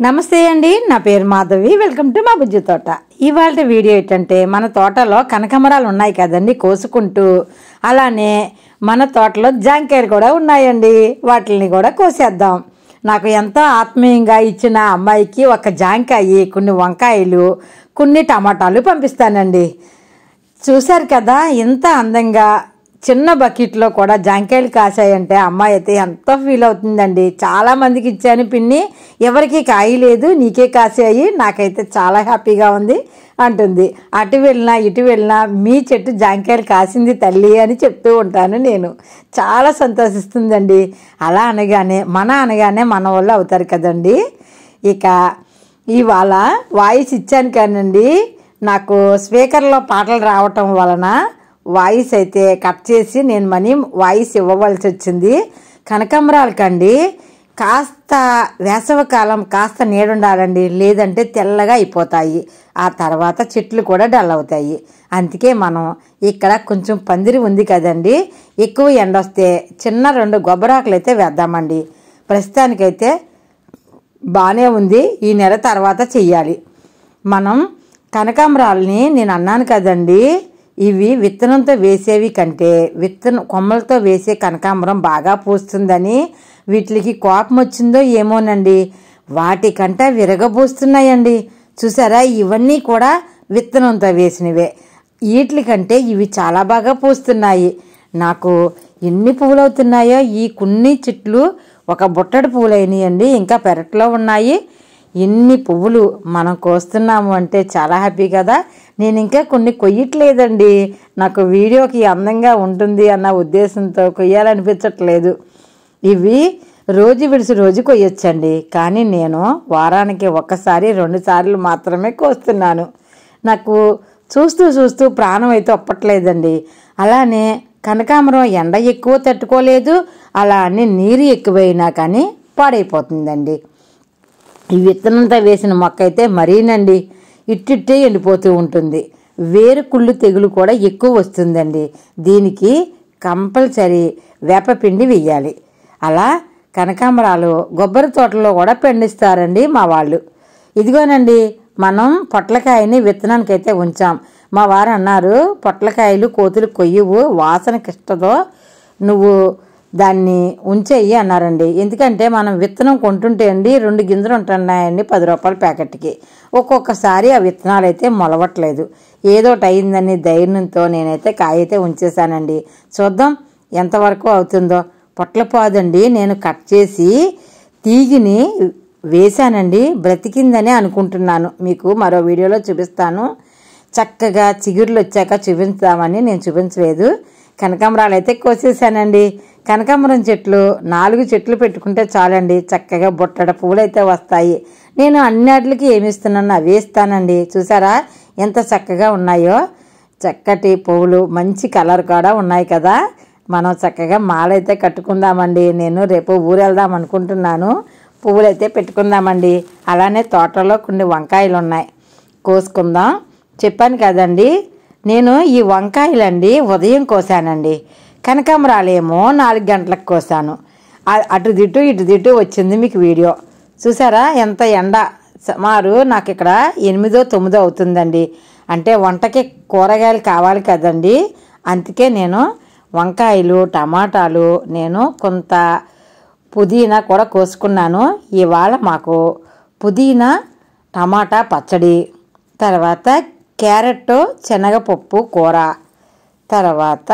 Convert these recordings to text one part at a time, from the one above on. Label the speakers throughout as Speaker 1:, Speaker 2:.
Speaker 1: నమస్తే అండి, నా పేరు మాధవి. వెల్కమ్ టు మా బుజ్జి తోట. ఇవాళ వీడియో ఏంటంటే, మన తోటలో కనకాంబరాలు ఉన్నాయి కదండి కోసుకుంటూ, అలానే మన తోటలో జాంకాయలు కూడా ఉన్నాయండి. వాటిని కూడా కోసేద్దాం. నాకు ఎంతో ఆత్మీయంగా ఇచ్చిన అమ్మాయికి ఒక జాంకాయ, కొన్ని వంకాయలు, కొన్ని టమాటాలు పంపిస్తానండి. చూశారు కదా ఎంత అందంగా చిన్న బకెట్లో కూడా జాంకాయలు కాసాయంటే అమ్మాయి అయితే ఎంతో ఫీల్ అవుతుందండి. చాలామందికి ఇచ్చాను పిన్ని, ఎవరికి కాయలేదు, నీకే కాసాయి, నాకైతే చాలా హ్యాపీగా ఉంది అంటుంది. అటు వెళ్ళినా ఇటు వెళ్ళినా మీ చెట్టు జాంకాయలు కాసింది తల్లి అని చెప్తూ ఉంటాను నేను. చాలా సంతోషిస్తుందండి. అలా అనగానే మన వాళ్ళు అవుతారు కదండి. ఇక ఇవాళ వాయిస్ ఇచ్చాను కానండి, నాకు స్పీకర్లో పాటలు రావటం వలన వాయిస్ అయితే కట్ చేసి నేను వాయిస్ ఇవ్వవలసి వచ్చింది. కనకాంబరాలకండి కాస్త వేసవికాలం కాస్త నీడుండాలండి, లేదంటే తెల్లగా అయిపోతాయి. ఆ తర్వాత చెట్లు కూడా డల్ అవుతాయి. అందుకే మనం ఇక్కడ కొంచెం పందిరి ఉంది కదండి, ఎక్కువ ఎండ వస్తే చిన్న 2 గొబ్బరాకులు అయితే వేద్దామండి. ప్రస్తుతానికైతే బాగానే ఉంది. ఈ నెల తర్వాత చెయ్యాలి. మనం కనకాంబరాలని నేను అన్నాను కదండి, ఇవి విత్తనంతో వేసేవి కంటే కొమ్మలతో వేసే కనకాంబరం బాగా పూస్తుందని. వీటికి కోపం వచ్చిందో ఏమోనండి, వాటికంట విరగబూస్తున్నాయండి. చూసారా, ఇవన్నీ కూడా విత్తనంతో వేసినవే. వీటికంటే ఇవి చాలా బాగా పూస్తున్నాయి. నాకు ఎన్ని పువ్వులు అవుతున్నాయో, ఈ కొన్ని చెట్లు ఒక బుట్టడి పువ్వులు అయినాయండి, ఇంకా పెరట్లో ఉన్నాయి. ఎన్ని పువ్వులు మనం కోస్తున్నాము అంటే చాలా హ్యాపీ కదా. నేను ఇంకా కొన్ని కొయ్యట్లేదండి, నాకు వీడియోకి అందంగా ఉంటుంది అన్న ఉద్దేశంతో కొయ్యాలనిపించట్లేదు. ఇవి రోజు విడిసి రోజు కొయ్యొచ్చండి, కానీ నేను వారానికి 1-2 సార్లు మాత్రమే కోస్తున్నాను. నాకు చూస్తూ ప్రాణం అయితే ఒప్పట్లేదండి. అలానే కనకాంబరం ఎండ ఎక్కువ తట్టుకోలేదు, అలా అని నీరు ఎక్కువైనా కానీ పాడైపోతుందండి. ఈ విత్తనంతో వేసిన మొక్క అయితే మరీనండి ఇట్టిట్టే ఎండిపోతూ ఉంటుంది. వేరుకుళ్ళు తెగులు కూడా ఎక్కువ వస్తుందండి. దీనికి కంపల్సరీ వేపపిండి వెయ్యాలి. అలా కనకాంబరాలు కొబ్బరి తోటలో కూడా పండిస్తారండి మా వాళ్ళు. ఇదిగోనండి, మనం పొట్లకాయని విత్తనానికైతే ఉంచాం. మా వారు అన్నారు, పొట్లకాయలు కోతులు కొయ్యవు, వాసనకిష్టదో, నువ్వు దాన్ని ఉంచేయి అన్నారండి. ఎందుకంటే మనం విత్తనం కొంటుంటే అండి 2 గింజలు ఉంటున్నాయండి 10 రూపాయల ప్యాకెట్కి. ఒక్కొక్కసారి ఆ విత్తనాలు అయితే మొలవట్లేదు. ఏదోటి అయిందని ధైర్యంతో నేనైతే కాయ అయితే ఉంచేసానండి. చూద్దాం ఎంతవరకు అవుతుందో. పొట్లపాదండి నేను కట్ చేసి తీగిని వేశానండి, బ్రతికిందని అనుకుంటున్నాను. మీకు మరో వీడియోలో చూపిస్తాను. చక్కగా చిగుర్లు వచ్చాక చూపించామని నేను చూపించలేదు. కనకాంబరాలు అయితే కోసేసానండి. కనకాంబరం చెట్లు 4 చెట్లు పెట్టుకుంటే చాలండి, చక్కగా బుట్టడ పువ్వులు అయితే వస్తాయి. నేను అన్నిటికి ఏమి ఇస్తున్నాను అవి ఇస్తానండి. చూసారా ఎంత చక్కగా ఉన్నాయో, చక్కటి పువ్వులు, మంచి కలర్ కూడా ఉన్నాయి కదా. మనం చక్కగా మాలైతే కట్టుకుందామండి. నేను రేపు ఊరు వెళ్దాం అనుకుంటున్నాను, పువ్వులైతే పెట్టుకుందామండి. అలానే తోటలో కొన్ని వంకాయలు ఉన్నాయి, కోసుకుందాం. చెప్పాను కదండి, నేను ఈ వంకాయలండి ఉదయం కోసానండి, కనకాంబరాలేమో 4 గంటలకు కోసాను. అటు దిట్టు వచ్చింది మీకు వీడియో. చూసారా ఎంత ఎండ. సుమారు నాకు ఇక్కడ 8-9 అవుతుందండి. అంటే వంటకి కూరగాయలు కావాలి కదండి, అందుకే నేను వంకాయలు, టమాటాలు, నేను కొంత పుదీనా కూడా కోసుకున్నాను. ఇవాళ మాకు పుదీనా టమాటా పచ్చడి, తర్వాత క్యారెట్ శనగపప్పు కూర, తర్వాత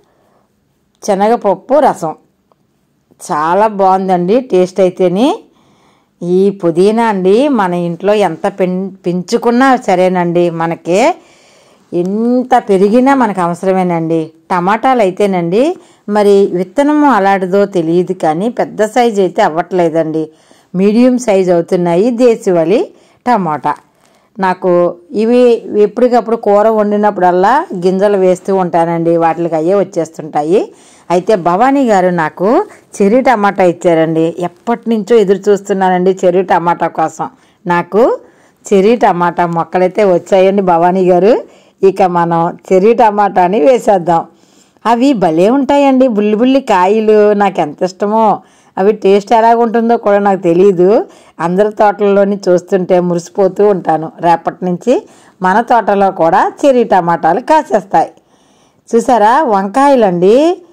Speaker 1: శనగపప్పు రసం. చాలా బాగుందండి టేస్ట్ అయితేని. ఈ పుదీనా అండి మన ఇంట్లో ఎంత పెంచుకున్నా సరేనండి, మనకి ఎంత పెరిగినా మనకు అవసరమేనండి. టమాటాలు అయితేనండి మరి విత్తనము అలాంటిదో తెలియదు కానీ పెద్ద సైజు అయితే అవ్వట్లేదండి, మీడియం సైజు అవుతున్నాయి దేశవాళీ టమాటా. నాకు ఇవి ఎప్పటికప్పుడు కూర వండినప్పుడల్లా గింజలు వేస్తూ ఉంటానండి, వాటికి అయ్యే వచ్చేస్తుంటాయి. అయితే భవానీ గారు నాకు చెర్రీ టమాటా ఇచ్చారండి. ఎప్పటి నుంచో ఎదురు చూస్తున్నానండి చెర్రీ టమాటా కోసం. నాకు చెర్రీ టమాటా మొక్కలైతే వచ్చాయండి భవానీ గారు. ఇక మనం చెర్రీ టమాటాని వేసేద్దాం. అవి భలే ఉంటాయండి, బుల్లి కాయలు, నాకు ఎంత ఇష్టమో. అవి టేస్ట్ ఎలాగుంటుందో కూడా నాకు తెలియదు. అందరి తోటల్లోని చూస్తుంటే మురిసిపోతూ ఉంటాను. రేపటి నుంచి మన తోటలో కూడా చెర్రీ టమాటాలు కాసేస్తాయి. చూసారా, వంకాయలండి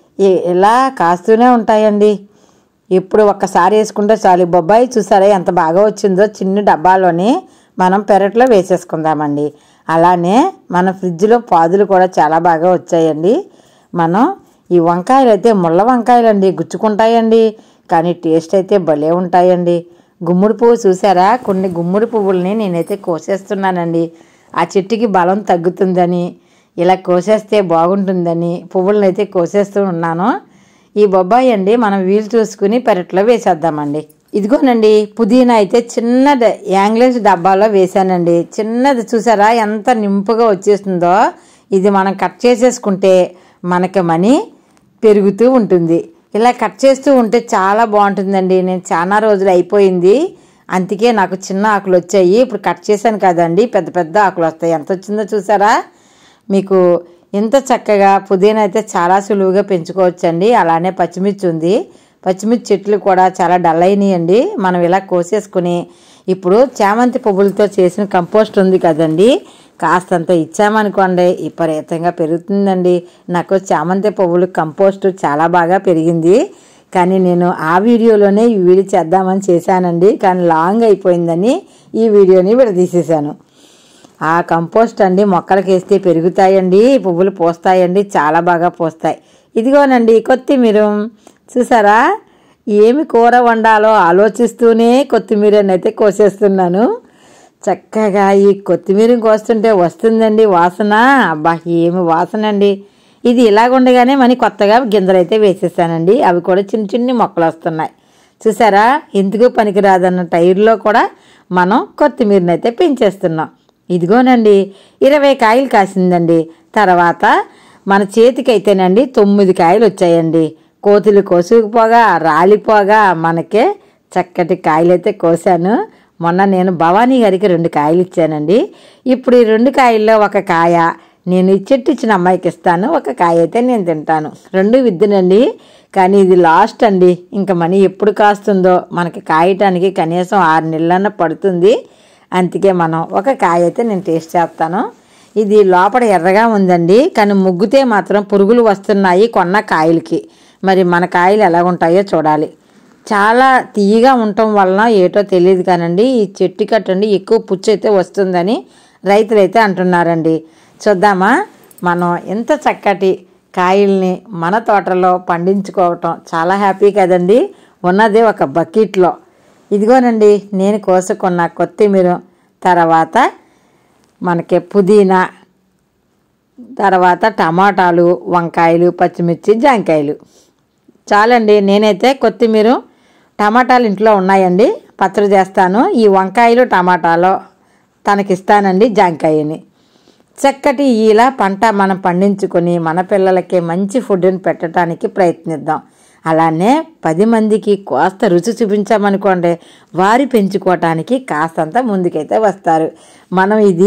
Speaker 1: ఇలా కాస్తూనే ఉంటాయండి. ఎప్పుడు ఒక్కసారి వేసుకుంటే చాలు. బొబ్బాయి చూసారా ఎంత బాగా వచ్చిందో. చిన్న డబ్బాలోని మనం పెరట్లో వేసేసుకుందామండి. అలానే మన ఫ్రిడ్జ్లో పాదులు కూడా చాలా బాగా వచ్చాయండి. మనం ఈ వంకాయలు అయితే ముళ్ళ వంకాయలండి, గుచ్చుకుంటాయండి, కానీ టేస్ట్ అయితే భలే ఉంటాయండి. గుమ్మడి పువ్వు చూసారా, కొన్ని గుమ్మడి పువ్వుల్ని నేనైతే కోసేస్తున్నానండి. ఆ చెట్టుకి బలం తగ్గుతుందని, ఇలా కోసేస్తే బాగుంటుందని పువ్వులను అయితే కోసేస్తూ ఉన్నాను. ఈ బొబ్బాయి అండి మనం వీలు చూసుకుని పెరట్లో వేసేద్దామండి. ఇదిగోనండి, పుదీనా అయితే చిన్న యాంగ్లేజ్ డబ్బాలో వేసానండి. చిన్నది చూసారా ఎంత నింపుగా వచ్చేస్తుందో. ఇది మనం కట్ చేసేసుకుంటే మనకి మనీ పెరుగుతూ ఉంటుంది. ఇలా కట్ చేస్తూ ఉంటే చాలా బాగుంటుందండి. నేను చాలా రోజులు అయిపోయింది, అందుకే నాకు చిన్న ఆకులు వచ్చాయి. ఇప్పుడు కట్ చేశాను కదండి, పెద్ద పెద్ద ఆకులు వస్తాయి. ఎంత వచ్చిందో చూసారా. మీకు ఇంత చక్కగా పుదీనా అయితే చాలా సులువుగా పెంచుకోవచ్చండి. అలానే పచ్చిమిర్చి ఉంది. పచ్చిమిర్చి చెట్లు కూడా చాలా డల్ అయినాయండి. మనం ఇలా కోసేసుకుని ఇప్పుడు చామంతి పువ్వులతో చేసిన కంపోస్ట్ ఉంది కదండి, కాస్తంత ఇచ్చామనుకోండి విపరీతంగా పెరుగుతుందండి. నాకు చామంతి పువ్వులు కంపోస్ట్ చాలా బాగా పెరిగింది. కానీ నేను ఆ వీడియోలోనే ఈ వీడియో చేద్దామని చేశానండి, కానీ లాంగ్ అయిపోయిందని ఈ వీడియోని విడదీసేసాను. ఆ కంపోస్ట్ అండి మొక్కలకి వేస్తే పెరుగుతాయండి, పువ్వులు పోస్తాయండి, చాలా బాగా పోస్తాయి. ఇదిగోనండి కొత్తిమీర చూసారా, ఏమి కూర వండాలో ఆలోచిస్తూనే కొత్తిమీరనైతే కోసేస్తున్నాను. చక్కగా ఈ కొత్తిమీర కోస్తుంటే వస్తుందండి వాసన. అబ్బా ఏమి వాసన అండి. ఇది ఇలాగుండగానే మరి కొత్తగా గింజలు అయితే వేసేసానండి. అవి కూడా చిన్న చిన్న మొక్కలు వస్తున్నాయి. చూసారా, ఎందుకు పనికిరాదన్న టైర్లో కూడా మనం కొత్తిమీరనైతే పెంచేస్తున్నాం. ఇదిగోనండి 20 కాయలు కాసిందండి. తర్వాత మన చేతికైతేనండి 9 కాయలు వచ్చాయండి. కోతులు కోసుకుపోగా రాలిపోగా మనకే చక్కటి కాయలు అయితే కోసాను. మొన్న నేను భవానీ గారికి 2 కాయలు ఇచ్చానండి. ఇప్పుడు ఈ 2 కాయల్లో ఒక కాయ నేను ఈ చెట్టు ఇచ్చిన అమ్మాయికి ఇస్తాను, ఒక కాయ అయితే నేను తింటాను. 2 విద్దునండి, కానీ ఇది లాస్ట్ అండి. ఇంకా మనీ ఎప్పుడు కాస్తుందో మనకి కాయటానికి కనీసం 6 నెలలన్నా పడుతుంది. అందుకే మనం ఒక కాయ అయితే నేను టేస్ట్ చేస్తాను. ఇది లోపల ఎర్రగా ఉందండి, కానీ ముగ్గుతే మాత్రం పురుగులు వస్తున్నాయి కొన్న కాయలకి. మరి మన కాయలు ఎలా ఉంటాయో చూడాలి. చాలా తీయగా ఉండటం వలన ఏటో తెలియదు కానండి ఈ చెట్టు కట్టండి ఎక్కువ పుచ్చు అయితే వస్తుందని రైతులైతే అంటున్నారండి. చూద్దామా, మనం ఎంత చక్కటి కాయల్ని మన తోటలో పండించుకోవటం చాలా హ్యాపీ కదండి. ఉన్నదే ఒక బకెట్లో. ఇదిగోనండి నేను కోసుకున్న కొత్తిమీర, తర్వాత మనకి పుదీనా, తర్వాత టమాటాలు, వంకాయలు, పచ్చిమిర్చి, జాంకాయలు చాలండి. నేనైతే కొత్తిమీర టమాటాలు ఇంట్లో ఉన్నాయండి, పచ్చడి చేస్తాను. ఈ వంకాయలు టమాటాలో తనకిస్తానండి జాంకాయని. చక్కటి ఇలా పంట మనం పండించుకొని మన పిల్లలకి మంచి ఫుడ్ని పెట్టడానికి ప్రయత్నిద్దాం. అలానే 10 మందికి కాస్త రుచి చూపించామనుకోండి, వారి పెంచుకోవటానికి కాస్తంత ముందుకైతే వస్తారు. మనం ఇది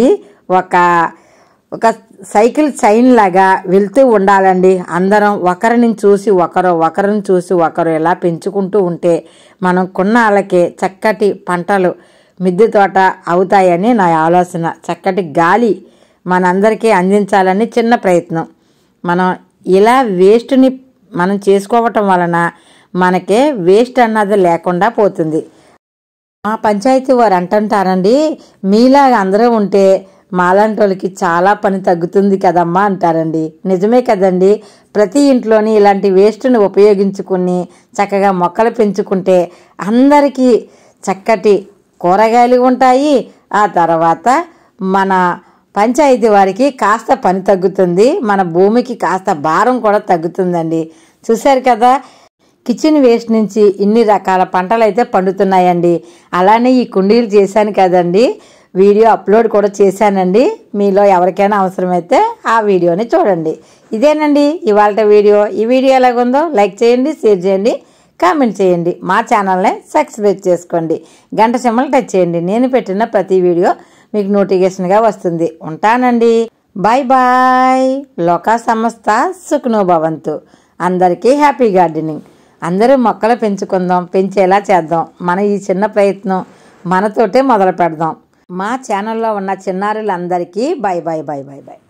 Speaker 1: ఒక సైకిల్ చైన్ లాగా వెళ్తూ ఉండాలండి. అందరం ఒకరిని చూసి ఒకరిని చూసి ఒకరు ఇలా పెంచుకుంటూ ఉంటే మనం కొన్నాళ్ళకే చక్కటి పంటలు మిద్దె తోట అవుతాయని నా ఆలోచన. చక్కటి గాలి మనందరికీ అందించాలని చిన్న ప్రయత్నం. మనం ఇలా వేస్ట్ని మనం చేసుకోవటం వలన మనకే వేస్ట్ అన్నది లేకుండా పోతుంది. మా పంచాయతీ వారు అంటుంటారండి, మీలాగా అందరూ ఉంటే మాలాంటి వాళ్ళకి చాలా పని తగ్గుతుంది కదమ్మా అంటారండి. నిజమే కదండి. ప్రతి ఇంట్లోని ఇలాంటి వేస్ట్ని ఉపయోగించుకుని చక్కగా మొక్కలు పెంచుకుంటే అందరికీ చక్కటి కూరగాయలు ఉంటాయి. ఆ తర్వాత మన పంచాయతీ వారికి కాస్త పని తగ్గుతుంది, మన భూమికి కాస్త భారం కూడా తగ్గుతుందండి. చూశారు కదా, కిచెన్ వేస్ట్ నుంచి ఇన్ని రకాల పంటలు అయితే పండుతున్నాయండి. అలానే ఈ కుండీలు చేశాను కదండి, వీడియో అప్లోడ్ కూడా చేశానండి. మీలో ఎవరికైనా అవసరమైతే ఆ వీడియోని చూడండి. ఇదేనండి ఇవాళ వీడియో. ఈ వీడియో ఎలాగుందో లైక్ చేయండి, షేర్ చేయండి, కామెంట్ చేయండి. మా ఛానల్ని సబ్స్క్రైబ్ చేసుకోండి, గంట సింబల్ టచ్ చేయండి. నేను పెట్టిన ప్రతి వీడియో మీకు నోటిఫికేషన్గా వస్తుంది. ఉంటానండి. Bye bye. లోకా సమస్త సుఖనో భవంతు. అందరికీ హ్యాపీ గార్డెనింగ్. అందరూ మొక్కలు పెంచుకుందాం, పెంచేలా చేద్దాం. మన ఈ చిన్న ప్రయత్నం మనతోటే మొదలు పెడదాం. మా ఛానల్లో ఉన్న చిన్నారులందరికీ bye bye bye bye by.